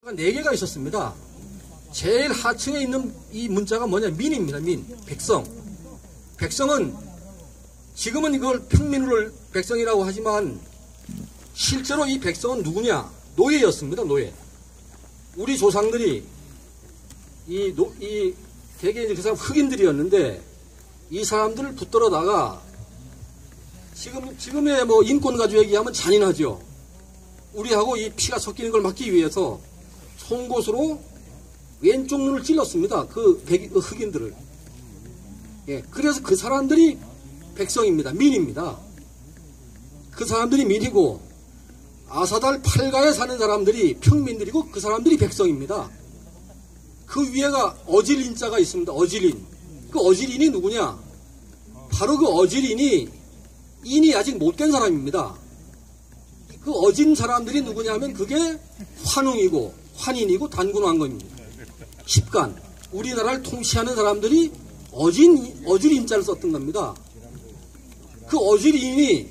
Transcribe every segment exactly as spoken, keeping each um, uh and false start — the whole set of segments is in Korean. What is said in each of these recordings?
네 개가 있었습니다. 제일 하층에 있는 이 문자가 뭐냐? 민입니다. 민. 백성. 백성은 지금은 이걸 평민을 백성이라고 하지만 실제로 이 백성은 누구냐? 노예였습니다. 노예. 우리 조상들이 이, 노, 이 대개 그 사람 흑인들이었는데 이 사람들을 붙들어다가 지금, 지금의 뭐 인권 가지고 얘기하면 잔인하죠. 우리하고 이 피가 섞이는 걸 막기 위해서 송곳으로 왼쪽 눈을 찔렀습니다. 그 백, 흑인들을. 예, 그래서 그 사람들이 백성입니다. 민입니다. 그 사람들이 민이고 아사달 팔가에 사는 사람들이 평민들이고 그 사람들이 백성입니다. 그 위에가 어질인자가 있습니다. 어질인. 그 어질인이 누구냐? 바로 그 어질인이 인이 아직 못된 사람입니다. 그 어진 사람들이 누구냐면 그게 환웅이고 환인이고 단군왕건입니다. 십간. 우리나라를 통치하는 사람들이 어진, 어질인자를 썼던 겁니다. 그 어질인이,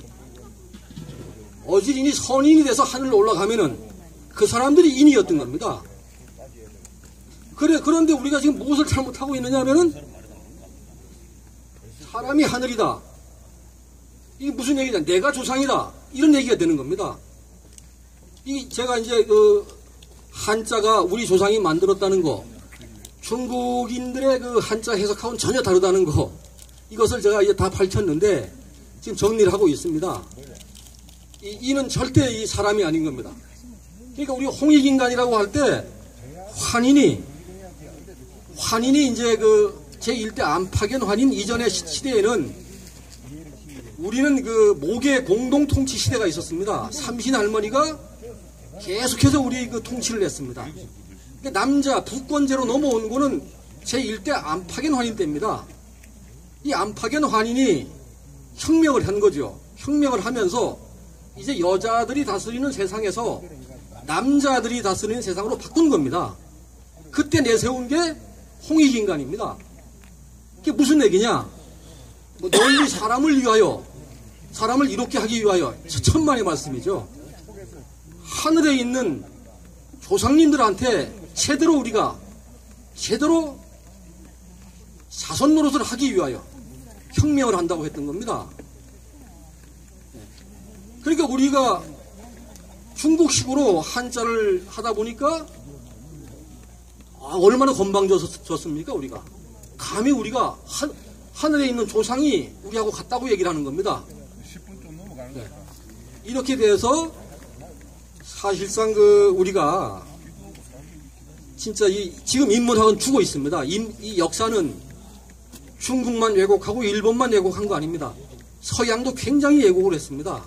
어질인이 선인이 돼서 하늘로 올라가면은 그 사람들이 인이었던 겁니다. 그래, 그런데 우리가 지금 무엇을 잘못하고 있느냐 하면은 사람이 하늘이다. 이게 무슨 얘기냐? 내가 조상이다. 이런 얘기가 되는 겁니다. 이, 제가 이제 그 한자가 우리 조상이 만들었다는 거, 중국인들의 그 한자 해석하고는 전혀 다르다는 거, 이것을 제가 이제 다 밝혔는데 지금 정리를 하고 있습니다. 이, 이는 절대 이 사람이 아닌 겁니다. 그러니까 우리 홍익인간이라고 할 때 환인이, 환인이 이제 그 제일 대 안팎의 환인 이전의 시대에는 우리는 그 모계 공동 통치 시대가 있었습니다. 삼신 할머니가 계속해서 우리 그 통치를 했습니다. 남자 부권제로 넘어온 거는 제일 대 안팎의 환인 때입니다. 이 안팎의 환인이 혁명을 한 거죠. 혁명을 하면서 이제 여자들이 다스리는 세상에서 남자들이 다스리는 세상으로 바꾼 겁니다. 그때 내세운 게 홍익인간입니다. 그게 무슨 얘기냐? 뭐 널리 사람을 위하여, 사람을 이롭게 하기 위하여, 천만의 말씀이죠. 하늘에 있는 조상님들한테 제대로 우리가 제대로 사선 노릇을 하기 위하여 혁명을 한다고 했던 겁니다. 그러니까 우리가 중국식으로 한자를 하다 보니까 아, 얼마나 건방졌습니까 우리가. 감히 우리가 하, 하늘에 있는 조상이 우리하고 같다고 얘기를 하는 겁니다. 네. 이렇게 돼서 사실상 그 우리가 진짜 이 지금 인문학은 죽어 있습니다. 인, 이 역사는 중국만 왜곡하고 일본만 왜곡한 거 아닙니다. 서양도 굉장히 왜곡을 했습니다.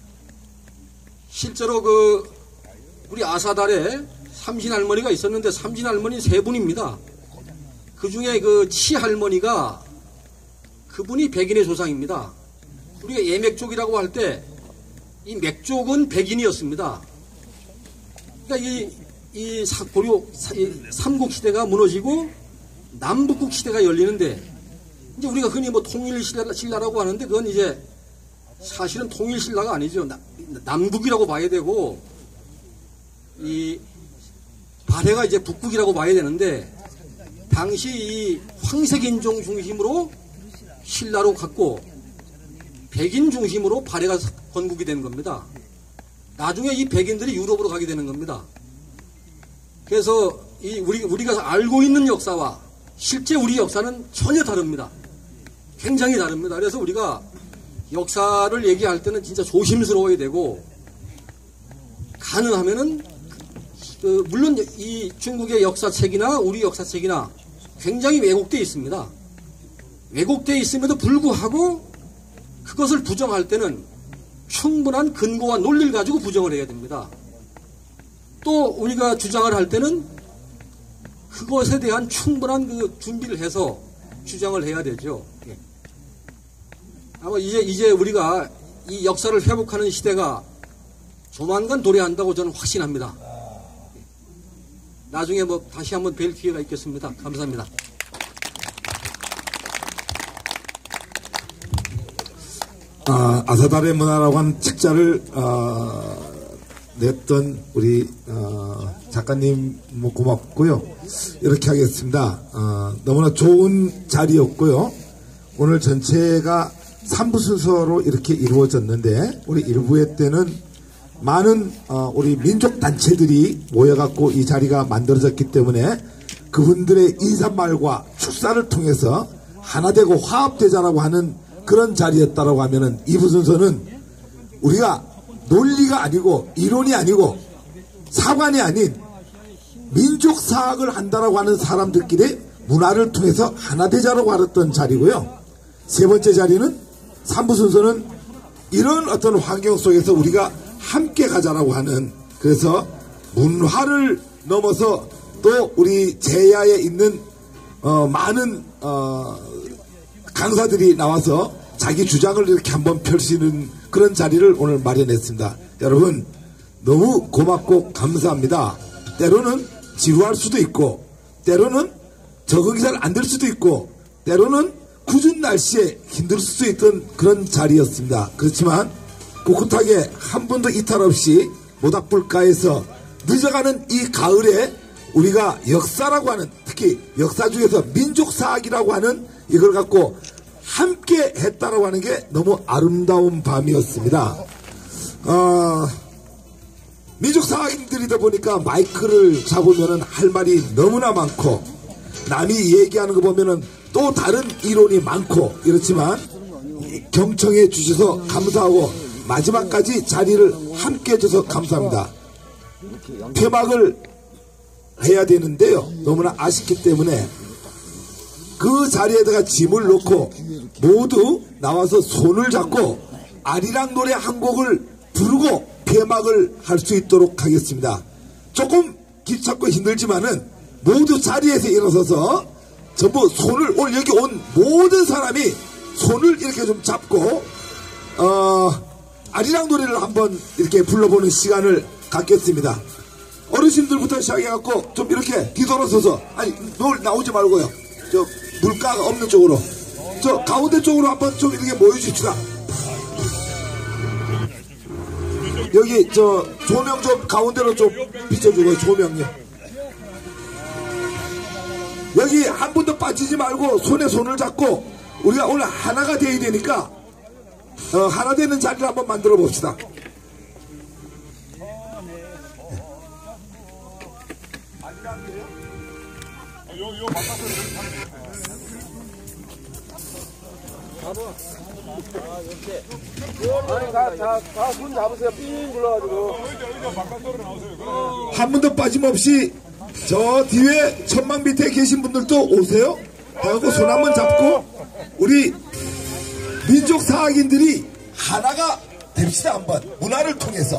실제로 그 우리 아사달에 삼신 할머니가 있었는데 삼신 할머니 세 분입니다. 그 중에 그 치 할머니가 그분이 백인의 조상입니다. 우리가 예맥족이라고 할 때 이 맥족은 백인이었습니다. 그러니까 이, 이 사, 고려 이 삼국 시대가 무너지고 남북국 시대가 열리는데 이제 우리가 흔히 뭐 통일신라라고 하는데 그건 이제 사실은 통일신라가 아니죠. 나, 남국이라고 봐야 되고 이 발해가 이제 북국이라고 봐야 되는데 당시 이 황색인종 중심으로 신라로 갔고 백인 중심으로 발해가 건국이 된 겁니다. 나중에 이 백인들이 유럽으로 가게 되는 겁니다. 그래서 이 우리, 우리가 알고 있는 역사와 실제 우리 역사는 전혀 다릅니다. 굉장히 다릅니다. 그래서 우리가 역사를 얘기할 때는 진짜 조심스러워야 되고 가능하면은 그 물론 이 중국의 역사책이나 우리 역사책이나 굉장히 왜곡되어 있습니다. 왜곡되어 있음에도 불구하고 그것을 부정할 때는 충분한 근거와 논리를 가지고 부정을 해야 됩니다. 또 우리가 주장을 할 때는 그것에 대한 충분한 그 준비를 해서 주장을 해야 되죠. 아마 이제, 이제 우리가 이 역사를 회복하는 시대가 조만간 도래한다고 저는 확신합니다. 나중에 뭐 다시 한번 뵐 기회가 있겠습니다. 감사합니다. 아, 아사달의 문화라고 하는 책자를 어, 냈던 우리 어, 작가님 뭐 고맙고요. 이렇게 하겠습니다. 어, 너무나 좋은 자리였고요. 오늘 전체가 삼 부 순서로 이렇게 이루어졌는데 우리 일 부회 때는 많은 어, 우리 민족단체들이 모여갖고 이 자리가 만들어졌기 때문에 그분들의 인사말과 축사를 통해서 하나되고 화합되자라고 하는 그런 자리였다라고 하면은 이 부 순서는 우리가 논리가 아니고 이론이 아니고 사관이 아닌 민족사학을 한다라고 하는 사람들끼리 문화를 통해서 하나되자라고 하던 자리고요. 세 번째 자리는 삼 부 순서는 이런 어떤 환경 속에서 우리가 함께 가자라고 하는, 그래서 문화를 넘어서 또 우리 제야에 있는 어 많은 어 강사들이 나와서 자기 주장을 이렇게 한번 펼치는 그런 자리를 오늘 마련했습니다. 여러분 너무 고맙고 감사합니다. 때로는 지루할 수도 있고 때로는 적응이 잘 안 될 수도 있고 때로는 궂은 날씨에 힘들 수도 있던 그런 자리였습니다. 그렇지만 꿋꿋하게 한 번도 이탈 없이 모닥불가에서 늦어가는 이 가을에 우리가 역사라고 하는, 특히 역사 중에서 민족사학이라고 하는 이걸 갖고 함께 했다라고 하는 게 너무 아름다운 밤이었습니다. 어, 민족사학인들이다 보니까 마이크를 잡으면 할 말이 너무나 많고 남이 얘기하는 거 보면은 또 다른 이론이 많고 이렇지만 경청해 주셔서 감사하고 마지막까지 자리를 함께 해줘서 감사합니다. 폐막을 해야 되는데요. 너무나 아쉽기 때문에 그 자리에다가 짐을 놓고 모두 나와서 손을 잡고 아리랑 노래 한 곡을 부르고 폐막을 할 수 있도록 하겠습니다. 조금 귀찮고 힘들지만은 모두 자리에서 일어서서 전부 손을, 오늘 여기 온 모든 사람이 손을 이렇게 좀 잡고 어, 아리랑 노래를 한번 이렇게 불러보는 시간을 갖겠습니다. 어르신들부터 시작해갖고 좀 이렇게 뒤돌아서서, 아니 널 나오지 말고요, 저 물가가 없는 쪽으로, 저 가운데 쪽으로 한번 좀 이렇게 모여줍시다. 여기 저 조명 좀 가운데로 좀 비춰주고요. 조명요. 여기 한 분도 빠지지 말고 손에 손을 잡고 우리가 오늘 하나가 되어야 되니까 어, 하나 되는 자리를 한번 만들어 봅시다. 아니 다 다 다 손 잡으세요. 삥 불러가지고 한 분도 빠짐없이 저 뒤에 천막 밑에 계신 분들도 오세요. 하고 손 한번 잡고 우리 민족 사학인들이 하나가 됩시다. 한번 문화를 통해서.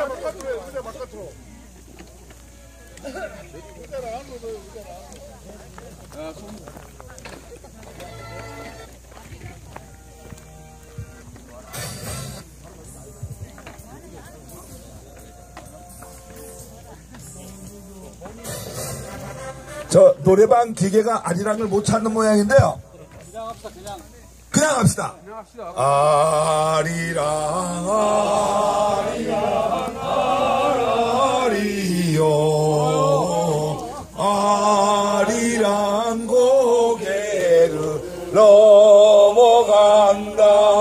저 노래방 기계가 아리랑을 못 찾는 모양인데요. 그냥 합시다. 그냥 그냥 합시다. 그냥 합시다. 아리랑 아리랑 아리요 아리랑 고개를 넘어간다.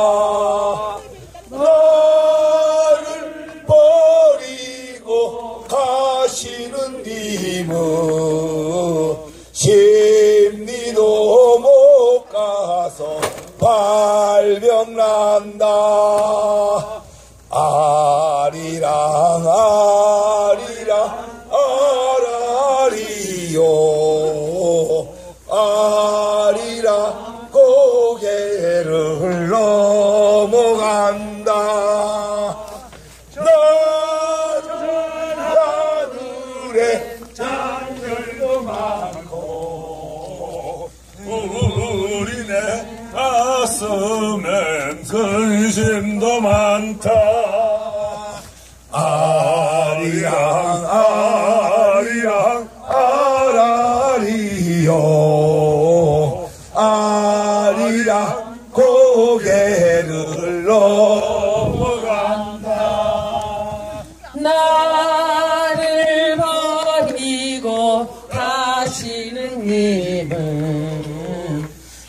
나를 버리고 가시는 님은 심리도 못 가서 발병난다. 아리랑 아리랑 아라리요 아리랑 고개를 넘어간다. 나들의 잔들도 많고 우리네 가슴엔 근심도 많다. 아리랑 아리랑 아라리요 아리랑 고개를 넘어간다. 나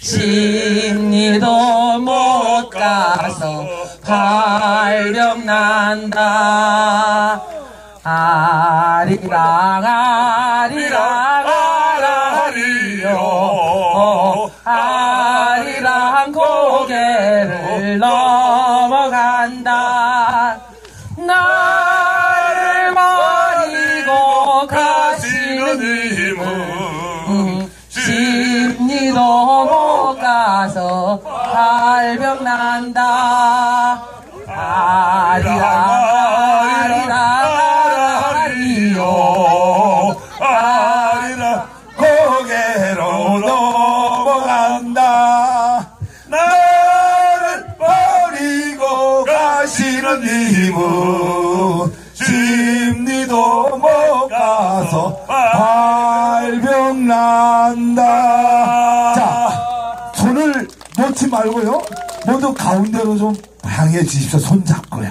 심리도 못 가서 발병 난다. 아리랑 아리랑 아라리요 아리랑 고개를 넘어간다. 나를 버리고 가시는 님은 심리도 못 가서 발병 난다. 아리랑 아리랑 아리라 고개로 넘어간다. 나를 버리고 가시는 님은 심리도 못 가서 발병 난다. 자, 손을 놓지 말고요, 모두 가운데로 좀 향해 주십시오. 손 잡고요.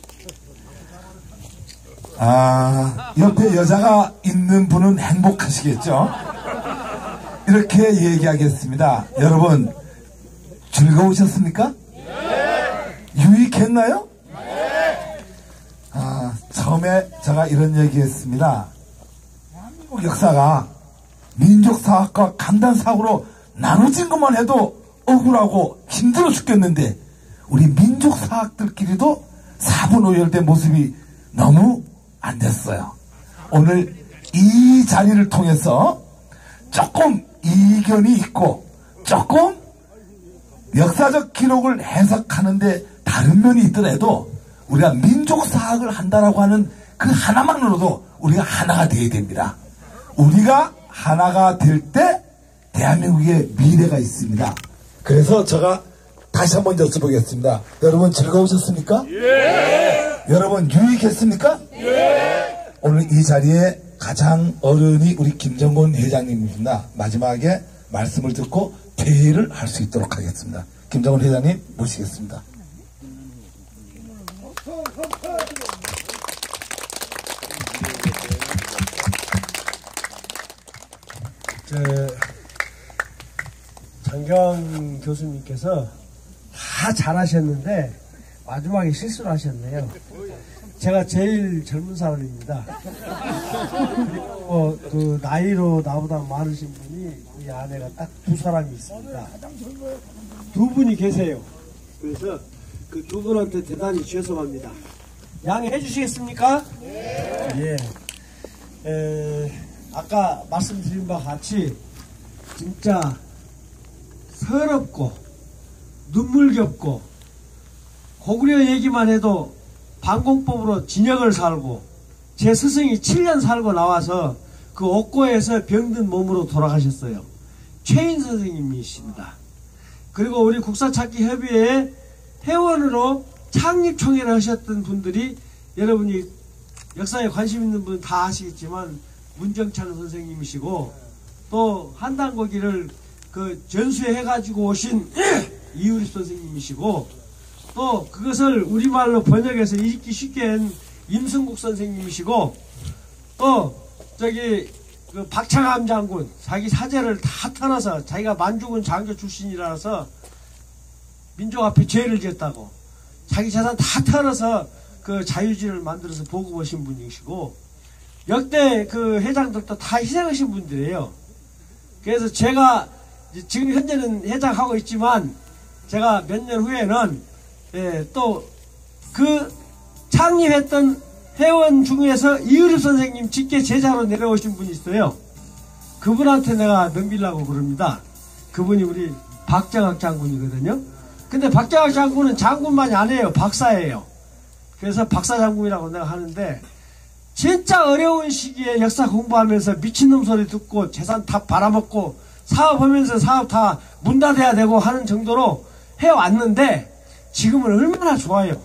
아, 옆에 여자가 있는 분은 행복하시겠죠? 이렇게 얘기하겠습니다. 여러분, 즐거우셨습니까? 네. 유익했나요? 네. 아, 처음에 제가 이런 얘기했습니다. 대한민국 역사가 민족사학과 강단사학으로 나눠진 것만 해도 억울하고 힘들어 죽겠는데 우리 민족사학들끼리도 사분오열된 모습이 너무 안 됐어요. 오늘 이 자리를 통해서 조금 이견이 있고 조금 역사적 기록을 해석하는데 다른 면이 있더라도 우리가 민족사학을 한다라고 하는 그 하나만으로도 우리가 하나가 되어야 됩니다. 우리가 하나가 될 때 대한민국의 미래가 있습니다. 그래서 제가 다시 한번 여쭤보겠습니다. 여러분 즐거우셨습니까? 예! 여러분 유익했습니까? 예! 오늘 이 자리에 가장 어른이 우리 김정곤 회장님입니다. 마지막에 말씀을 듣고 퇴회를 할 수 있도록 하겠습니다. 김정곤 회장님 모시겠습니다. 저 장경 교수님께서 다 잘하셨는데 마지막에 실수를 하셨네요. 제가 제일 젊은 사람입니다. 그리고 그 나이로 나보다 많으신 분이 우리 아내가 딱 두 사람이 있습니다. 두 분이 계세요. 그래서 그 두 분한테 대단히 죄송합니다. 양해해 주시겠습니까? 네. 예. 에, 아까 말씀드린 바와 같이 진짜 서럽고 눈물겹고 고구려 얘기만 해도 반공법으로 진역을 살고 제 스승이 칠 년 살고 나와서 그 옥고에서 병든 몸으로 돌아가셨어요. 최인 선생님이십니다. 그리고 우리 국사찾기 협의회의 회원으로 창립총회를 하셨던 분들이 여러분이 역사에 관심 있는 분 다 아시겠지만 문정찬 선생님이시고 또 한단고기를 그 전수해 가지고 오신 이유립 선생님이시고 또 그것을 우리말로 번역해서 읽기 쉽게 한 임승국 선생님이시고 또 저기 그 박창암 장군 자기 사제를 다 털어서 자기가 만주군 장교 출신이라서 민족 앞에 죄를 지었다고 자기 재산 다 털어서 그 자유지를 만들어서 보고 오신 분이시고 역대 그 회장들도 다 희생하신 분들이에요. 그래서 제가 지금 현재는 회장하고 있지만 제가 몇 년 후에는 예, 또 그 창립했던 회원 중에서 이유립 선생님 직계 제자로 내려오신 분이 있어요. 그분한테 내가 넘기려고 그럽니다. 그분이 우리 박정학 장군이거든요. 근데 박정학 장군은 장군만이 아니에요. 박사예요. 그래서 박사 장군이라고 내가 하는데 진짜 어려운 시기에 역사 공부하면서 미친놈 소리 듣고 재산 다 팔아먹고 사업하면서 사업 다 문 닫아야 되고 하는 정도로 해왔는데 지금은 얼마나 좋아요.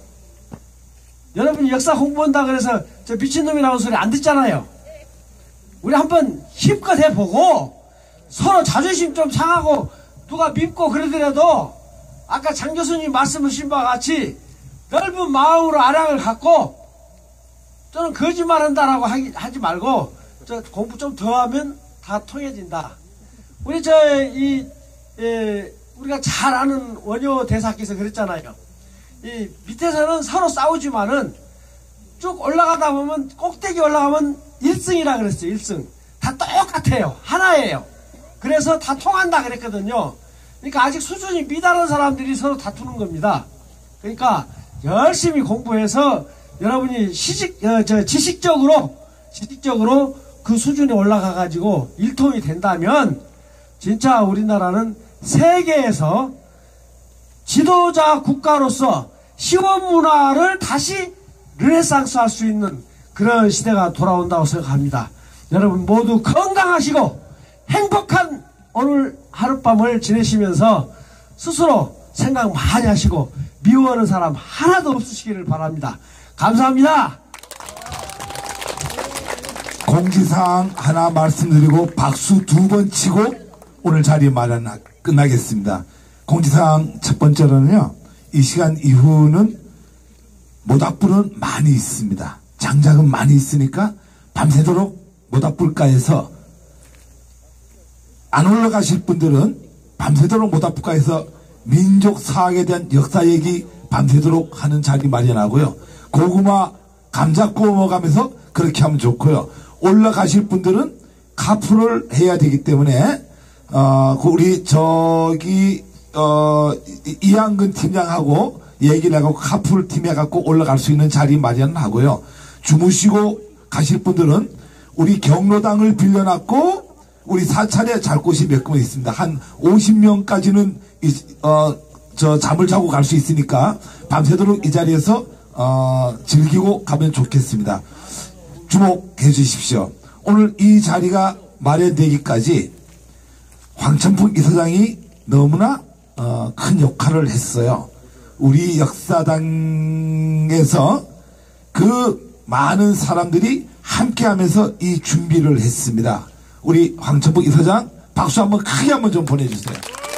여러분이 역사 공부한다 그래서 저 미친놈이라는 소리 안 듣잖아요. 우리 한번 힘껏 해보고 서로 자존심 좀 상하고 누가 밉고 그러더라도 아까 장 교수님 말씀하신 바와 같이 넓은 마음으로 아량을 갖고 저는 거짓말한다라고 하기, 하지 말고 저 공부 좀 더 하면 다 통해진다. 우리 저 이 예, 우리가 잘 아는 원효 대사께서 그랬잖아요. 이 밑에서는 서로 싸우지만은 쭉 올라가다 보면 꼭대기 올라가면 일승이라 그랬어요. 일승. 다 똑같아요. 하나예요. 그래서 다 통한다 그랬거든요. 그러니까 아직 수준이 미다른 사람들이 서로 다투는 겁니다. 그러니까 열심히 공부해서 여러분이 시직, 어, 저 지식적으로 지식적으로 그 수준에 올라가 가지고 일통이 된다면 진짜 우리나라는 세계에서 지도자 국가로서 시원 문화를 다시 르네상스 할 수 있는 그런 시대가 돌아온다고 생각합니다. 여러분 모두 건강하시고 행복한 오늘 하룻밤을 지내시면서 스스로 생각 많이 하시고 미워하는 사람 하나도 없으시기를 바랍니다. 감사합니다. 공지사항 하나 말씀드리고 박수 두 번 치고 오늘 자리 마련 끝나겠습니다. 공지사항 첫 번째로는요. 이 시간 이후는 모닥불은 많이 있습니다. 장작은 많이 있으니까 밤새도록 모닥불가에서 안 올라가실 분들은 밤새도록 모닥불가에서 민족사학에 대한 역사 얘기 밤새도록 하는 자리 마련하고요. 고구마, 감자 구워 먹으면서 그렇게 하면 좋고요. 올라가실 분들은 카풀을 해야 되기 때문에 어, 우리 저기 어, 이한근 팀장하고 얘기를 하고 카풀 팀 해갖고 올라갈 수 있는 자리 마련하고요. 주무시고 가실 분들은 우리 경로당을 빌려놨고 우리 사찰에 잘 곳이 몇 군데 있습니다. 한 오십 명까지는 어, 저 잠을 자고 갈 수 있으니까 밤새도록 이 자리에서 어, 즐기고 가면 좋겠습니다. 주목해 주십시오. 오늘 이 자리가 마련되기까지 황천풍 이사장이 너무나 어, 큰 역할을 했어요. 우리 역사당에서 그 많은 사람들이 함께하면서 이 준비를 했습니다. 우리 황천풍 이사장 박수 한번 크게 한번 좀 보내주세요.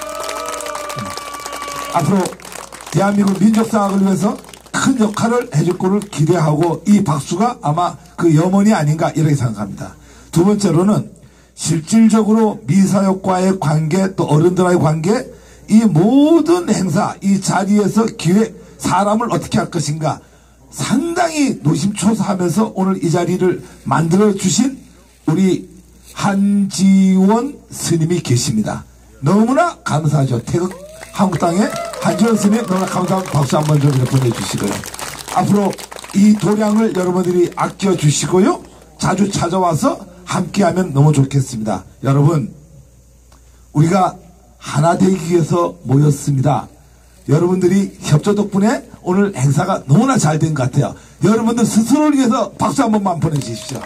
앞으로 대한민국 민족사학을 위해서 큰 역할을 해줄 거를 기대하고 이 박수가 아마 그 염원이 아닌가 이렇게 생각합니다. 두 번째로는 실질적으로 미사역과의 관계 또 어른들과의 관계 이 모든 행사 이 자리에서 기획 사람을 어떻게 할 것인가 상당히 노심초사하면서 오늘 이 자리를 만들어 주신 우리 한지원 스님이 계십니다. 너무나 감사하죠. 태극 한국당의 한지원 스님 너무나 감사한 박수 한번 좀 보내주시고요. 앞으로 이 도량을 여러분들이 아껴주시고요. 자주 찾아와서 함께하면 너무 좋겠습니다. 여러분 우리가 하나 되기 위해서 모였습니다. 여러분들이 협조 덕분에 오늘 행사가 너무나 잘 된 것 같아요. 여러분들 스스로를 위해서 박수 한 번만 보내주십시오.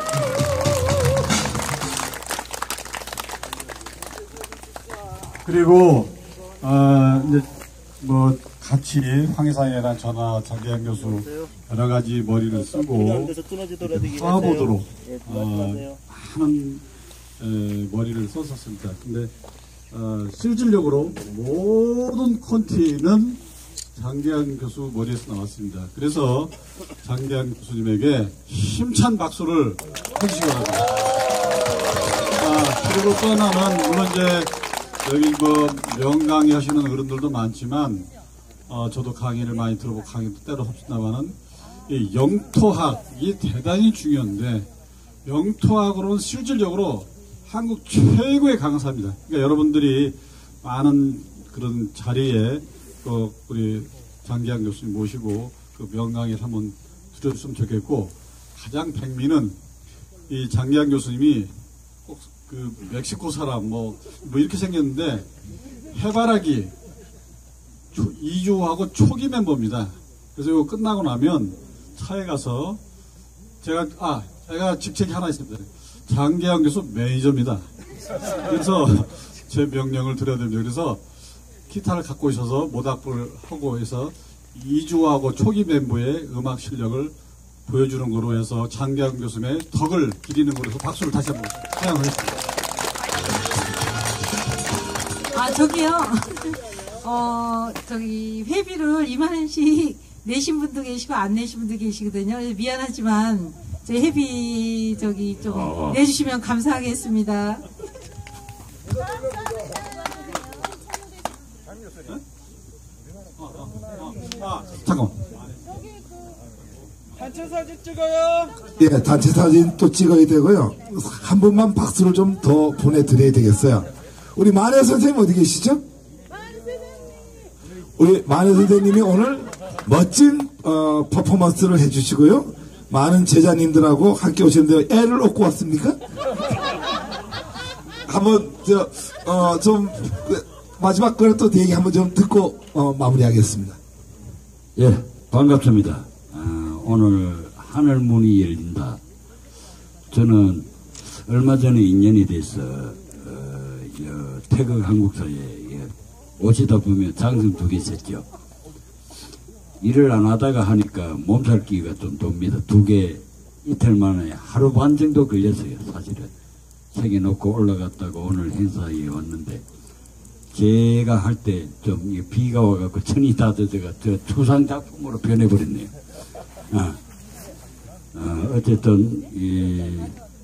그리고 어 이제 뭐 같이 황해상이나 저나 장기현 교수 여러 가지 머리를 쓰고 화보도록 어, 많은 에, 머리를 썼었습니다. 근데 어, 실질적으로 모든 콘티는 장기현 교수 머리에서 나왔습니다. 그래서 장기현 교수님에게 힘찬 박수를 해주시기 바랍니다. 아, 그리고 또 하나는 물론 이제 여기 뭐 명강의 하시는 어른들도 많지만 어, 저도 강의를 많이 들어보고 강의도 때로 합시다마는 이 영토학이 대단히 중요한데 영토학으로는 실질적으로 한국 최고의 강사입니다. 그러니까 여러분들이 많은 그런 자리에 또 우리 장기현 교수님 모시고 그 명강의를 한번 들어줬으면 좋겠고 가장 백미는 이 장기현 교수님이 꼭 그 멕시코 사람 뭐, 뭐 이렇게 생겼는데 해바라기 이주하고 초기 멤버입니다. 그래서 이거 끝나고 나면 차에 가서 제가 아 제가 직책이 하나 있습니다. 장기현 교수 매니저입니다. 그래서 제 명령을 드려야 됩니다. 그래서 기타를 갖고 있어서 모닥불을 하고 해서 이주하고 초기 멤버의 음악 실력을 보여주는 거로 해서 장기현 교수의 덕을 기리는 거로 해서 박수를 다시 한번 사용하겠습니다. 아 저기요 어 저기 회비를 이만 원씩 내신 분도 계시고 안 내신 분도 계시거든요. 미안하지만 저희 회비 저기 좀 내주시면 감사하겠습니다. 아, 잠깐만. 단체 사진 찍어요. 예, 단체 사진 또 찍어야 되고요. 한 번만 박수를 좀 더 보내드려야 되겠어요. 우리 만해 선생님 어디 계시죠? 우리 만해 선생님이 오늘 멋진 어, 퍼포먼스를 해주시고요. 많은 제자님들하고 함께 오셨는데 애를 얻고 왔습니까? 한번 저, 어, 좀 마지막 거를 또 얘기 한번 좀 듣고 어, 마무리하겠습니다. 예, 반갑습니다. 아, 오늘 하늘문이 열린다. 저는 얼마 전에 인연이 돼서 어, 여, 태극 한국사에 예, 오시다 보면 장승 두 개 섰죠. 일을 안 하다가 하니까 몸살기가 좀 돕니다. 두 개 이틀 만에 하루 반 정도 걸렸어요. 사실은 책에 놓고 올라갔다가 오늘 행사에 왔는데 제가 할 때 좀 비가 와갖고 천이 다 젖어가 저 추상 작품으로 변해버렸네요. 아, 어, 어쨌든 이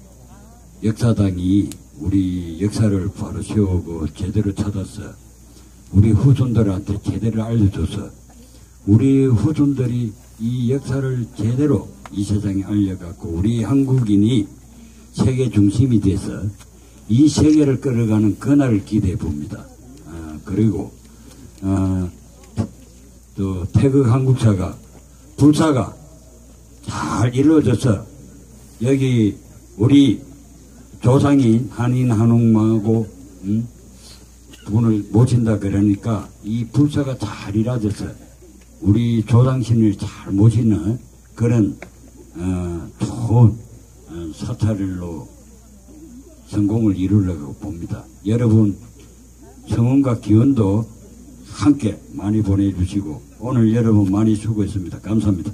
역사당이 우리 역사를 바로 세우고 제대로 찾아서 우리 후손들한테 제대로 알려줘서 우리 후손들이 이 역사를 제대로 이 세상에 알려갖고 우리 한국인이 세계 중심이 돼서 이 세계를 끌어가는 그날을 기대해 봅니다. 아, 그리고 아, 또 태극 한국사가 불사가 잘 이루어져서 여기 우리 조상인 한인 한옥마하고 음, 분을 모신다 그러니까 이 불사가 잘 이루어져서 우리 조상신을 잘 모시는 그런 어, 좋은 어, 사찰로 성공을 이루려고 봅니다. 여러분 성원과 기원도 함께 많이 보내주시고 오늘 여러분 많이 수고했습니다. 감사합니다.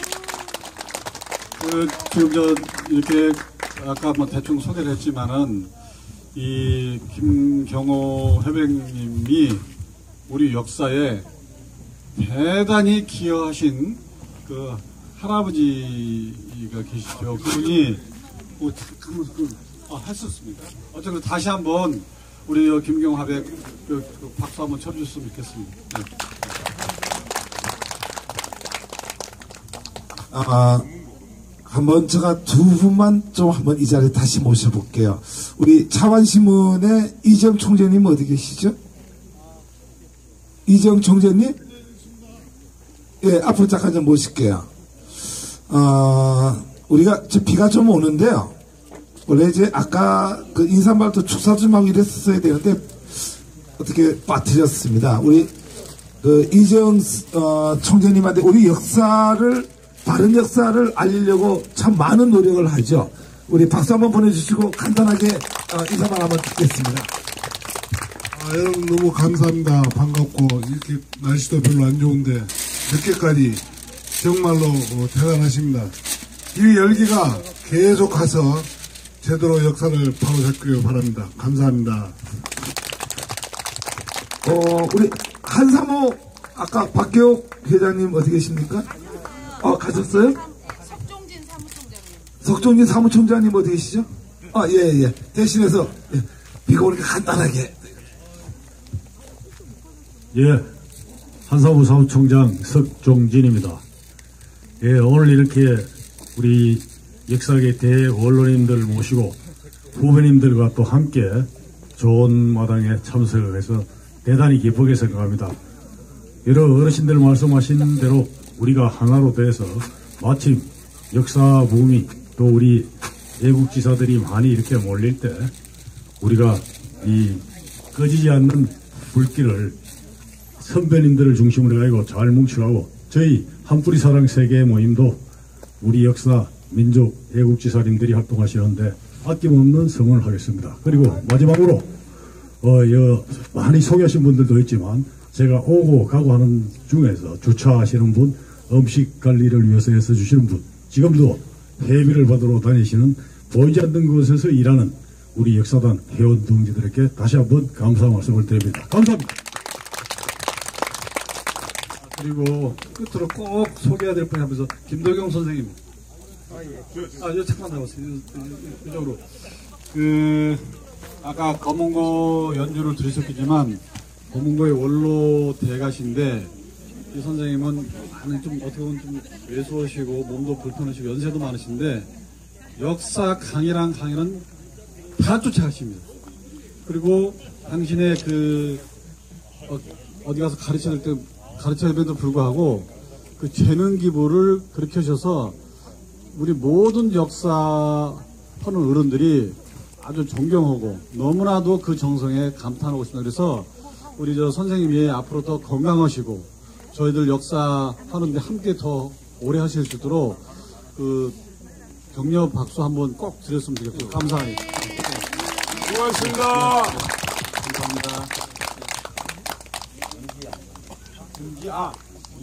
그, 지금 저 이렇게 아까 뭐 대충 소개를 했지만은 이 김경호 회장님이 우리 역사에 대단히 기여하신 그 할아버지가 계시죠. 그분이 뭐 잠깐만 그 아, 했었습니다. 어쨌든 다시 한번 우리 김경호 화백 그, 그 박수 한번 쳐주셨으면 좋겠습니다. 네. 아, 한번 제가 두 분만 좀 한번 이 자리에 다시 모셔볼게요. 우리 차완신문의 이정 총재님 어디 계시죠? 이정 총재님? 예, 앞으로 잠깐 좀 모실게요. 어, 우리가 저 비가 좀 오는데요. 원래 이제 아까 그 인사말도 축사 좀 하고 이랬었어야 되는데 어떻게 빠뜨렸습니다. 우리 그 이정 어, 총재님한테 우리 역사를 바른 역사를 알리려고 참 많은 노력을 하죠. 우리 박수 한번 보내주시고 간단하게 어, 인사말 한번 듣겠습니다. 아, 여러분 너무 감사합니다. 반갑고 이렇게 날씨도 별로 안 좋은데 늦게까지 정말로 어, 대단하십니다. 이 열기가 계속 가서 제대로 역사를 바로잡기를 바랍니다. 감사합니다. 어, 우리 한사모 아까 박교옥 회장님 어디 계십니까? 어, 가셨어요? 석종진 사무총장님. 석종진 사무총장님 어디 계시죠? 아, 예, 예. 대신해서 예, 비가 오니까 간단하게. 예, 한사무 사무총장 석종진입니다. 예, 오늘 이렇게 우리 역사계 대언론인들 모시고 후배님들과 또 함께 좋은 마당에 참석을 해서 대단히 기쁘게 생각합니다. 여러 어르신들 말씀하신 대로 우리가 하나로 돼서 마침 역사 붐이 또 우리 애국지사들이 많이 이렇게 몰릴 때 우리가 이 꺼지지 않는 불길을 선배님들을 중심으로 해고 잘 뭉치라고 저희 한뿌리 사랑 세계 모임도 우리 역사 민족 애국지사님들이 활동하시는데 아낌없는 성원을 하겠습니다. 그리고 마지막으로 어, 여, 많이 소개하신 분들도 있지만 제가 오고 가고 하는 중에서 주차하시는 분, 음식 관리를 위해서 애써 주시는 분, 지금도 회비를 받으러 다니시는 보이지 않는 곳에서 일하는 우리 역사단 회원 동지들에게 다시 한번 감사 말씀을 드립니다. 감사합니다. 그리고 끝으로 꼭 소개해야 될 분이 하면서 김도경 선생님. 아, 예. 아, 요 잠깐 나오세요. 이쪽으로. 그, 아까 검은고 연주를 들으셨겠지만, 검은고의 원로 대가신데, 이 선생님은 많은 좀 어떻게 보면 좀 외소하시고 몸도 불편하시고 연세도 많으신데 역사 강의랑 강의는 다 쫓아가십니다. 그리고 당신의 그 어, 어디 가서 가르쳐야 될 때 가르쳐야 됨에도 불구하고 그 재능 기부를 그렇게 하셔서 우리 모든 역사 하는 어른들이 아주 존경하고 너무나도 그 정성에 감탄하고 있습니다. 그래서 우리 저 선생님이 앞으로 더 건강하시고 저희들 역사 하는데 함께 더 오래 하실 수 있도록 그 격려 박수 한번 꼭 드렸으면 좋겠고요. 감사합니다. 수고하셨습니다. 감사합니다. 아,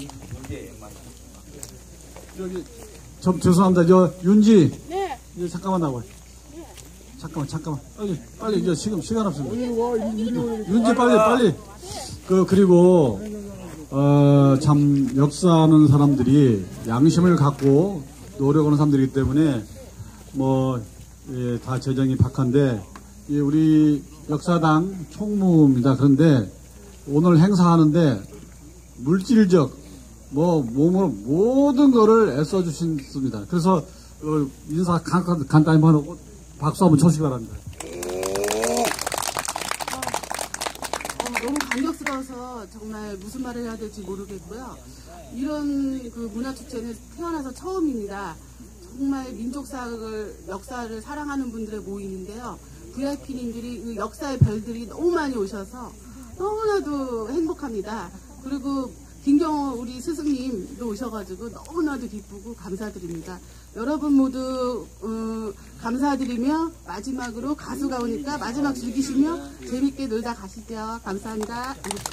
여기 좀 죄송합니다. 저 윤지. 네. 이제 잠깐만 나와요. 잠깐만 잠깐만 빨리 빨리 이제 지금 시간 없습니다. 윤지 빨리 빨리. 그 그리고 어 참 역사하는 사람들이 양심을 갖고 노력하는 사람들이기 때문에 뭐 예, 다 재정이 박한데 예, 우리 역사당 총무입니다. 그런데 오늘 행사하는데 물질적 뭐 몸으로 모든 거를 애써 주셨습니다. 그래서 어, 인사 간, 간단히 한번 하고 박수 한번 쳐주시기 바랍니다. 어, 너무 감격스러워서 정말 무슨 말을 해야 될지 모르겠고요. 이런 그 문화축제는 태어나서 처음입니다. 정말 민족사를, 역사를 사랑하는 분들의 모임인데요. 브이아이피님들이 그 역사의 별들이 너무 많이 오셔서 너무나도 행복합니다. 그리고 김경호 우리 스승님도 오셔가지고 너무나도 기쁘고 감사드립니다. 여러분 모두 어, 감사드리며 마지막으로 가수가 오니까 마지막 즐기시며 재밌게 놀다 가시죠. 감사합니다.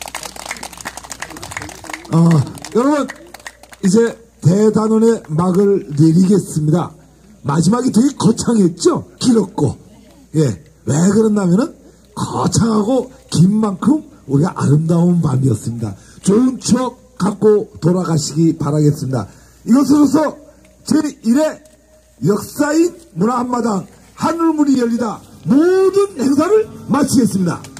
어, 여러분 이제 대단원의 막을 내리겠습니다. 마지막이 되게 거창했죠? 길었고. 예, 왜 그랬냐면은 거창하고 긴 만큼 우리가 아름다운 밤이었습니다. 좋은 추억 갖고 돌아가시기 바라겠습니다. 이것으로서 제일 회 역사인 문화 한마당 하늘문이 열리다 모든 행사를 마치겠습니다.